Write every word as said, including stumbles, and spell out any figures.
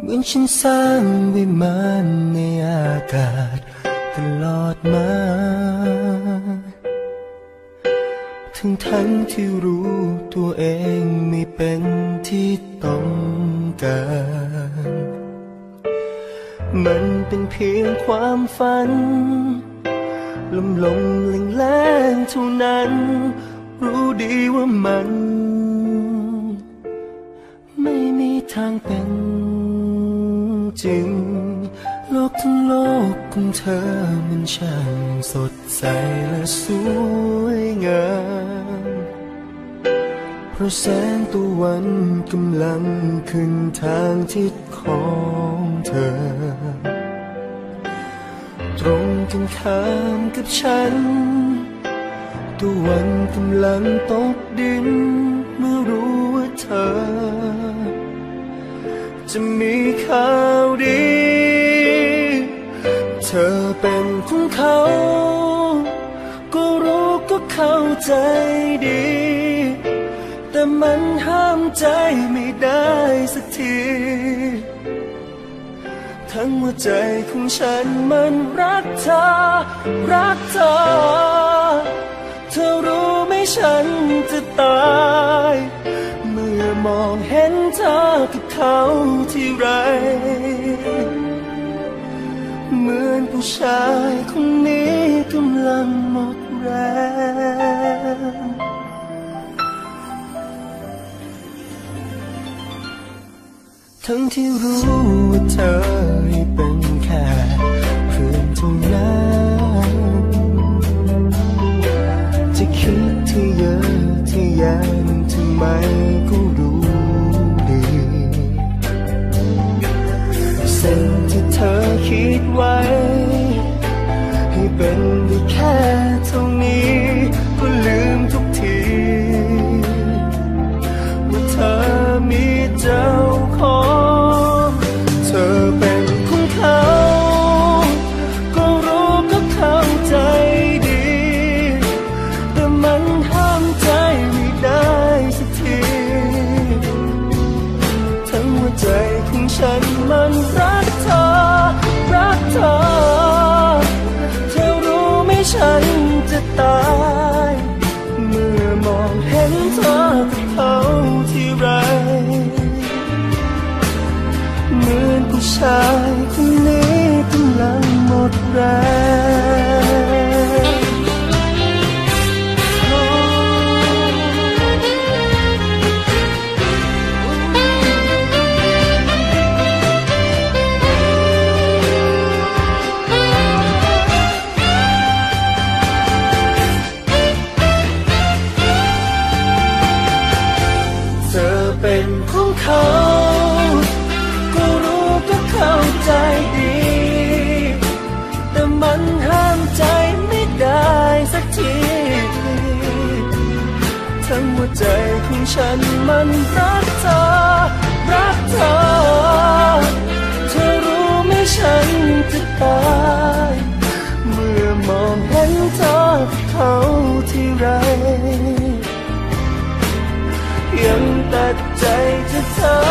เหมือนฉันสร้างวิมานในอากาศตลอดมาทั้งทั้งที่รู้ตัวเองไม่เป็นที่ต้องการมันเป็นเพียงความฝันลมลมแรงแรงเท่านั้นรู้ดีว่ามันไม่มีทางเป็นจริงโลกทั้งโลกของเธอมันช่างสดใสและสวยงามเพราะแสงตะวันกำลังขึ้นทางทิศของเธอตรงกันข้ามกับฉันตะวันกำลังตกดินเมื่อรู้ว่าเธอจะมีข่าวดีเธอเป็นของเขาก็รู้ก็เข้าใจดีแต่มันห้ามใจไม่ได้สักทีทั้งหัวใจของฉันมันรักเธอรักเธอเธอรู้ไหมฉันจะตายเมื่อมองเห็นเธอกับเขาที่ไรเหมือนผู้ชายคนนี้กำลังหมดแรงทั้งที่รู้ว่าเธอเป็นแค่เพื่อนเท่านั้นจะคิดที่เยอะที่ยังทำไมก็รู้ดีเส้นที่เธอคิดไว้ให้เป็นได้แค่เท่านี้ก็ลืมทุกทีว่าเธอมีเจ้าของเธอเป็นของเขาก็รู้ก็เข้าใจดีแต่มันห้ามใจไม่ได้สักทีทั้งหัวใจของฉันมันรักเธอรักเธอเธอรู้ไหมฉันจะตายเมื่อมองเห็นเธอกับเขาที่ไรเหมือนผู้ชายคนนี้กำลังหมดแรงเธอเป็นของเขาก็รู้ก็เข้าใจดีแต่มันห้ามใจไม่ได้สักทีทั้งหัวใจของฉันมันรักเธอรักเธอเธอรู้ไหมฉันจะตายเมื่อมองเห็นเธอเขาที่ไรยังตัดใจจะเธอ